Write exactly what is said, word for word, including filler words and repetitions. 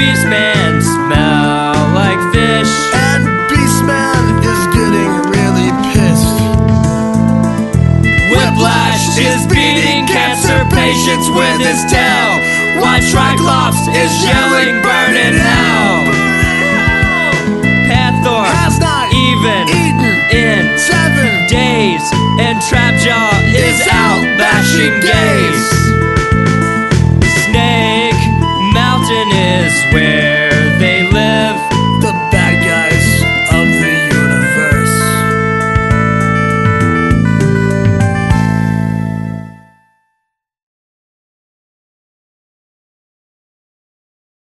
Beastman smell like fish. And Beastman is getting really pissed. Whiplash is beating cancer patients with his tail, while Triclops is yelling burn in hell. Hathor Has not even eaten in seven days, and Trapjaw is out bashing gays. Snake Mountain is where